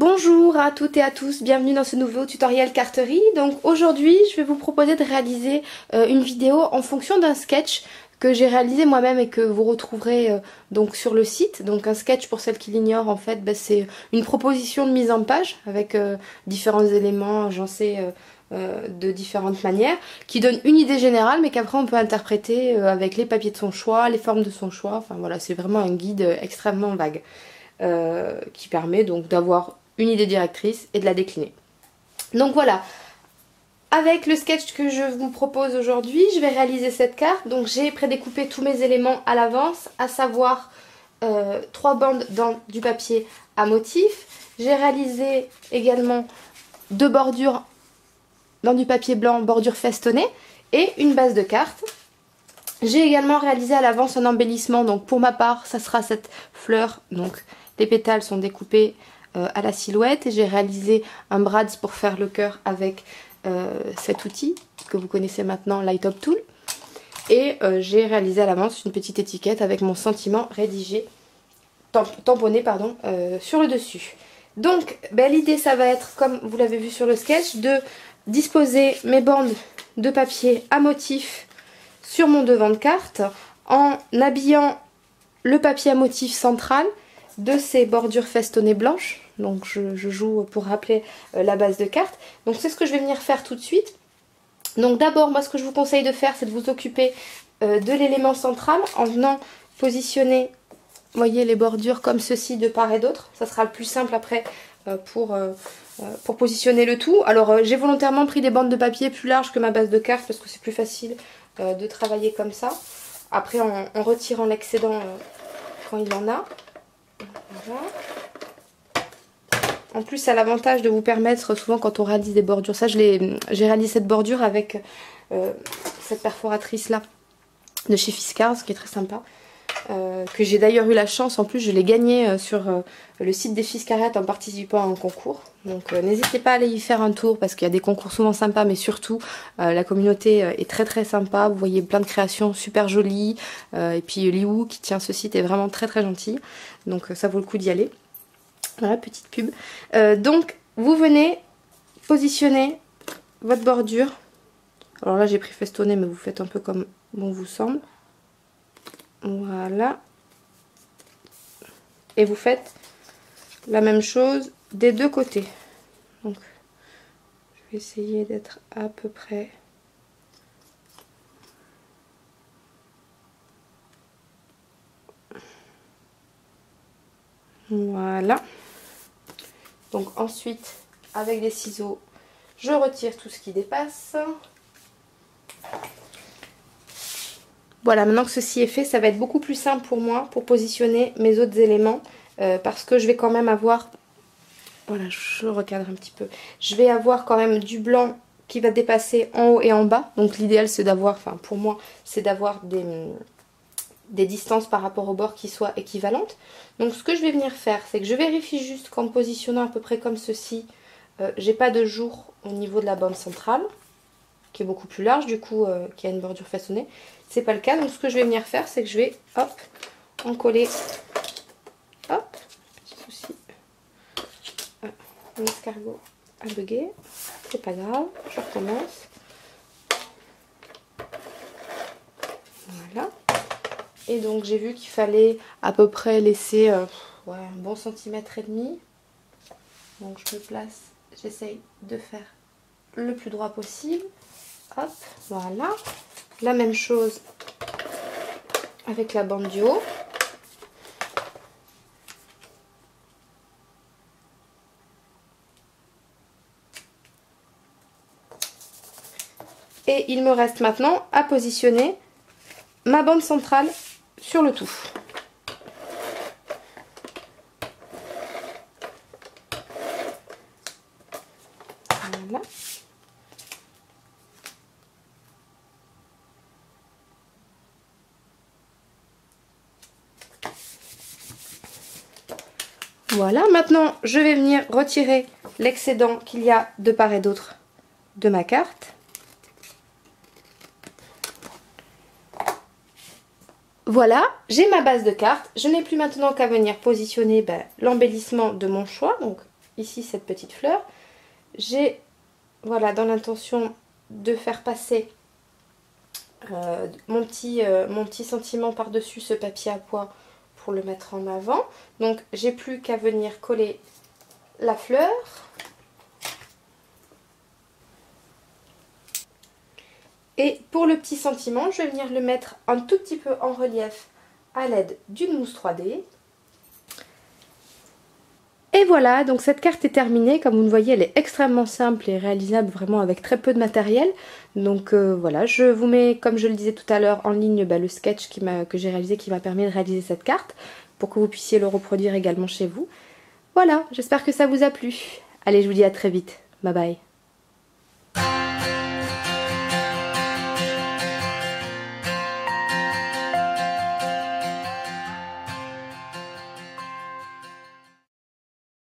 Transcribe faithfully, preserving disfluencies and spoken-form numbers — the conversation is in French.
Bonjour à toutes et à tous, bienvenue dans ce nouveau tutoriel carterie. Donc aujourd'hui je vais vous proposer de réaliser euh, une vidéo en fonction d'un sketch que j'ai réalisé moi-même et que vous retrouverez euh, donc sur le site. Donc un sketch, pour celles qui l'ignorent, en fait bah, c'est une proposition de mise en page avec euh, différents éléments agencés euh, euh, de différentes manières qui donne une idée générale mais qu'après on peut interpréter euh, avec les papiers de son choix, les formes de son choix. Enfin voilà, c'est vraiment un guide extrêmement vague euh, qui permet donc d'avoir une idée directrice et de la décliner. Donc voilà, avec le sketch que je vous propose aujourd'hui, je vais réaliser cette carte. Donc j'ai prédécoupé tous mes éléments à l'avance, à savoir euh, trois bandes dans du papier à motif. J'ai réalisé également deux bordures dans du papier blanc, bordure festonnée, et une base de carte. J'ai également réalisé à l'avance un embellissement, donc pour ma part, ça sera cette fleur. Donc les pétales sont découpés Euh, à la silhouette et j'ai réalisé un brads pour faire le cœur avec euh, cet outil que vous connaissez maintenant, Light Up Tool, et euh, j'ai réalisé à l'avance une petite étiquette avec mon sentiment rédigé, tamp tamponné pardon, euh, sur le dessus. Donc ben, l'idée ça va être, comme vous l'avez vu sur le sketch, de disposer mes bandes de papier à motif sur mon devant de carte en habillant le papier à motif central de ces bordures festonnées blanches. Donc je, je joue pour rappeler euh, la base de carte. Donc c'est ce que je vais venir faire tout de suite. Donc d'abord, moi ce que je vous conseille de faire, c'est de vous occuper euh, de l'élément central en venant positionner, voyez, les bordures comme ceci de part et d'autre. Ça sera le plus simple après euh, pour, euh, pour positionner le tout. Alors euh, j'ai volontairement pris des bandes de papier plus larges que ma base de carte parce que c'est plus facile euh, de travailler comme ça. Après en, en retirant l'excédent euh, quand il en a. Voilà. En plus, ça a l'avantage de vous permettre, souvent quand on réalise des bordures, ça j'ai réalisé cette bordure avec euh, cette perforatrice là de chez Fiskars, qui est très sympa, euh, que j'ai d'ailleurs eu la chance, en plus je l'ai gagnée euh, sur euh, le site des Fiskarettes en participant à un concours. Donc euh, n'hésitez pas à aller y faire un tour parce qu'il y a des concours souvent sympas, mais surtout euh, la communauté euh, est très très sympa. Vous voyez plein de créations super jolies, euh, et puis Liu qui tient ce site est vraiment très très gentil, donc euh, ça vaut le coup d'y aller. Voilà, petite pub. Euh, donc, vous venez positionner votre bordure. Alors là, j'ai pris festonné, mais vous faites un peu comme bon vous semble. Voilà. Et vous faites la même chose des deux côtés. Donc, je vais essayer d'être à peu près... Voilà. Donc ensuite, avec des ciseaux, je retire tout ce qui dépasse. Voilà, maintenant que ceci est fait, ça va être beaucoup plus simple pour moi pour positionner mes autres éléments. Euh, parce que je vais quand même avoir... Voilà, je recadre un petit peu. Je vais avoir quand même du blanc qui va dépasser en haut et en bas. Donc l'idéal c'est d'avoir, enfin pour moi, c'est d'avoir des... des distances par rapport au bord qui soient équivalentes. Donc ce que je vais venir faire, c'est que je vérifie juste qu'en positionnant à peu près comme ceci, euh, j'ai pas de jour au niveau de la bande centrale, qui est beaucoup plus large du coup, euh, qui a une bordure façonnée. C'est pas le cas, donc ce que je vais venir faire, c'est que je vais, hop, en coller, hop, petit souci, ah, mon escargot a bugué, c'est pas grave, je recommence. Voilà. Et donc j'ai vu qu'il fallait à peu près laisser euh, ouais, un bon centimètre et demi. Donc je me place, j'essaye de faire le plus droit possible. Hop, voilà. La même chose avec la bande du haut. Et il me reste maintenant à positionner ma bande centrale sur le tout. Voilà. Voilà, maintenant je vais venir retirer l'excédent qu'il y a de part et d'autre de ma carte. Voilà, j'ai ma base de carte. Je n'ai plus maintenant qu'à venir positionner ben, l'embellissement de mon choix. Donc ici cette petite fleur. J'ai, voilà, dans l'intention de faire passer euh, mon, petit, euh, mon petit sentiment par-dessus ce papier à pois pour le mettre en avant. Donc j'ai plus qu'à venir coller la fleur. Et pour le petit sentiment, je vais venir le mettre un tout petit peu en relief à l'aide d'une mousse trois D. Et voilà, donc cette carte est terminée. Comme vous le voyez, elle est extrêmement simple et réalisable vraiment avec très peu de matériel. Donc euh, voilà, je vous mets, comme je le disais tout à l'heure, en ligne bah, le sketch qui m'a, que j'ai réalisé qui m'a permis de réaliser cette carte pour que vous puissiez le reproduire également chez vous. Voilà, j'espère que ça vous a plu. Allez, je vous dis à très vite. Bye bye.